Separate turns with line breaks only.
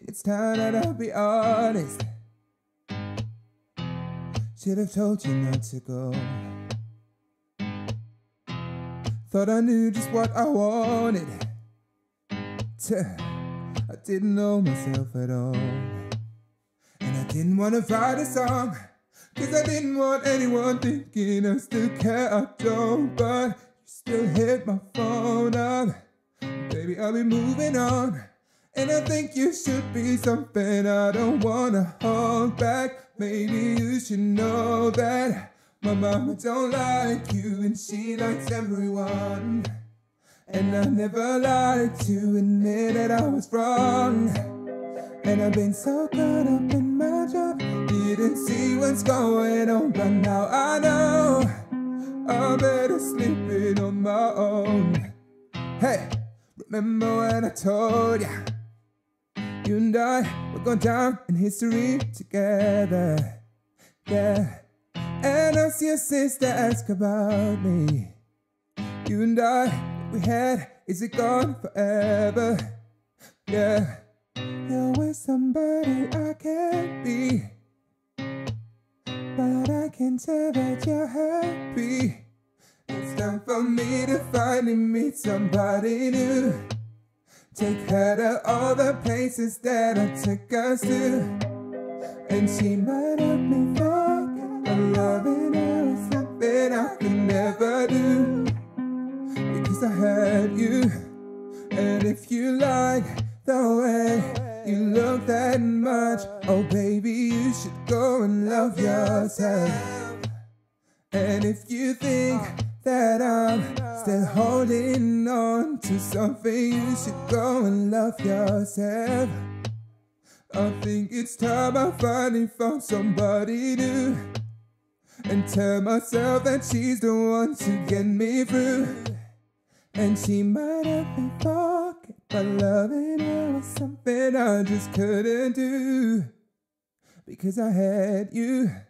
it's time that I'll be honest. Should have told you not to go. Thought I knew just what I wanted. I didn't know myself at all. And I didn't want to write a song, 'cause I didn't want anyone thinking I still care. I don't, but you still hit my phone up. Baby, I'll be moving on, and I think you should be something I don't want to hold back. Maybe you should know that my mama don't like you, and she likes everyone. And I never lied to admit that I was wrong. And I've been so caught up in my job, didn't see what's going on. But now I know I better sleep it on my own. Hey, remember when I told ya, you and I were going down in history together? Yeah. And as your sister asked about me, you and I, what we had, is it gone forever? Yeah. You're with somebody I can't be, but I can tell that you're happy. It's time for me to finally meet somebody new. Take her to all the places that I took us to, and she might help me forget, but loving her is something I could never do, because I had you. And if you like the way you look that much, oh baby, you should go and love yourself. And if you think that I'm still holding on to something, you should go and love yourself. I think it's time I finally found somebody new, and tell myself that she's the one to get me through. And she might have me forget, but loving her was something I just couldn't do, because I had you.